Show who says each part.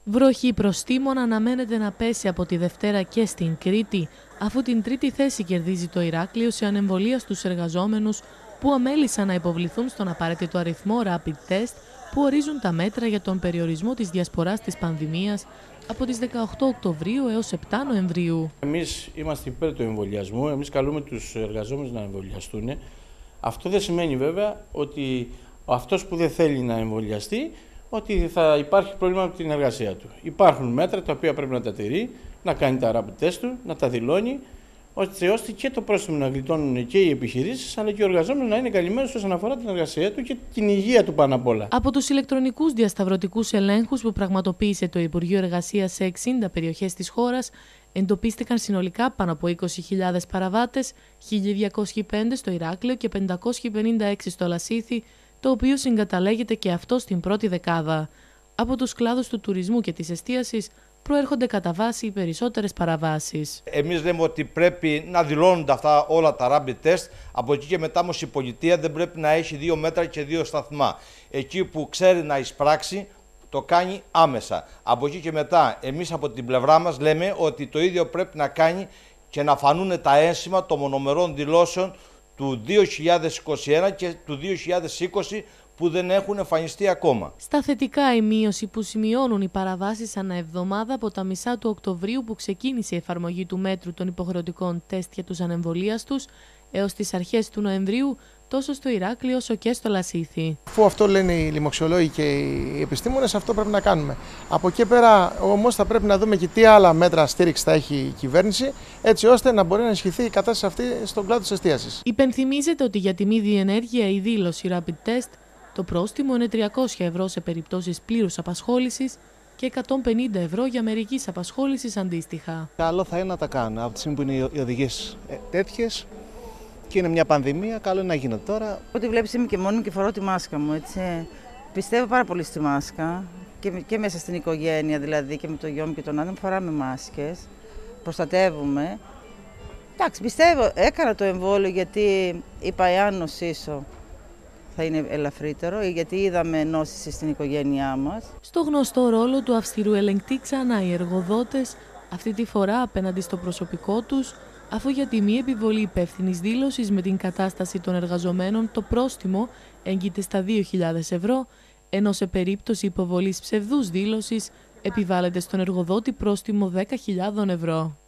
Speaker 1: Βροχή προστίμων αναμένεται να πέσει από τη Δευτέρα και στην Κρήτη, αφού την τρίτη θέση κερδίζει το Ηράκλειο σε ανεμβολία στους εργαζόμενους που αμέλησαν να υποβληθούν στον απαραίτητο αριθμό rapid test που ορίζουν τα μέτρα για τον περιορισμό της διασποράς της πανδημίας από τις 18 Οκτωβρίου έως 7 Νοεμβρίου.
Speaker 2: Εμείς είμαστε υπέρ του εμβολιασμού, εμείς καλούμε τους εργαζόμενους να εμβολιαστούν. Αυτό δεν σημαίνει βέβαια ότι αυτός που δεν θέλει να εμβολιαστεί, ότι θα υπάρχει πρόβλημα με την εργασία του. Υπάρχουν μέτρα τα οποία πρέπει να τα τηρεί, να κάνει τα rapid test του, να τα δηλώνει, ώστε και το πρόστιμο να γλιτώνουν και οι επιχειρήσεις, αλλά και ο εργαζόμενος να είναι καλυμμένος όσον αφορά την εργασία του και την υγεία του πάνω απ' όλα.
Speaker 1: Από τους ηλεκτρονικούς διασταυρωτικούς ελέγχους που πραγματοποίησε το Υπουργείο Εργασίας σε 60 περιοχές της χώρας, εντοπίστηκαν συνολικά πάνω από 20.000 παραβάτες, 1.205 στο Ηράκλειο και 556 στο Λασίθι, το οποίο συγκαταλέγεται και αυτό στην πρώτη δεκάδα. Από τους κλάδους του τουρισμού και της εστίασης προέρχονται κατά βάση οι περισσότερες παραβάσεις.
Speaker 3: Εμείς λέμε ότι πρέπει να δηλώνονται αυτά όλα τα rapid test. Από εκεί και μετά όμως η πολιτεία δεν πρέπει να έχει 2 μέτρα και 2 σταθμά. Εκεί που ξέρει να εισπράξει, το κάνει άμεσα. Από εκεί και μετά εμείς από την πλευρά μας λέμε ότι το ίδιο πρέπει να κάνει και να φανούν τα ένσημα των μονομερών δηλώσεων του 2021 και του 2020 που δεν έχουν εμφανιστεί ακόμα.
Speaker 1: Στα θετικά, η μείωση που σημειώνουν οι παραβάσεις ανά εβδομάδα από τα μισά του Οκτωβρίου που ξεκίνησε η εφαρμογή του μέτρου των υποχρεωτικών τεστ για τους ανεμβολίαστους έως τις αρχές του Νοεμβρίου, τόσο στο Ηράκλειο όσο και στο Λασίθι.
Speaker 4: Αφού αυτό λένε οι λοιμοξιολόγοι και οι επιστήμονες, αυτό πρέπει να κάνουμε. Από εκεί πέρα όμως θα πρέπει να δούμε και τι άλλα μέτρα στήριξη θα έχει η κυβέρνηση, έτσι ώστε να μπορεί να ενισχυθεί η κατάσταση αυτή στον κλάδο της εστίασης.
Speaker 1: Υπενθυμίζεται ότι για τη μη διενέργεια ή δήλωση rapid test, το πρόστιμο είναι 300 ευρώ σε περιπτώσεις πλήρους απασχόλησης και 150 ευρώ για μερικής απασχόλησης αντίστοιχα.
Speaker 5: Καλό θα είναι να τα κάνουν. Από τη στιγμή που είναι οι οδηγίες τέτοιες και είναι μια πανδημία, καλό είναι να γίνεται τώρα.
Speaker 6: Ό,τι βλέπεις είμαι και μόνη μου και φορώ τη μάσκα μου, έτσι. Πιστεύω πάρα πολύ στη μάσκα και μέσα στην οικογένεια, δηλαδή και με το γιο μου και τον άντρα μου φοράμε μάσκες, προστατεύουμε. Εντάξει, πιστεύω, έκανα το εμβόλιο γιατί είπα εάν νοσήσω θα είναι ελαφρύτερο, γιατί είδαμε νόσηση στην οικογένειά μας.
Speaker 1: Στο γνωστό ρόλο του αυστηρού ελεγκτή ξανά οι εργοδότες, αυτή τη φορά απέναντι στο προσωπικό τους, αφού για τη μη επιβολή υπεύθυνης δήλωσης με την κατάσταση των εργαζομένων το πρόστιμο έγκυται στα 2.000 ευρώ, ενώ σε περίπτωση υποβολής ψευδούς δήλωσης επιβάλλεται στον εργοδότη πρόστιμο 10.000 ευρώ.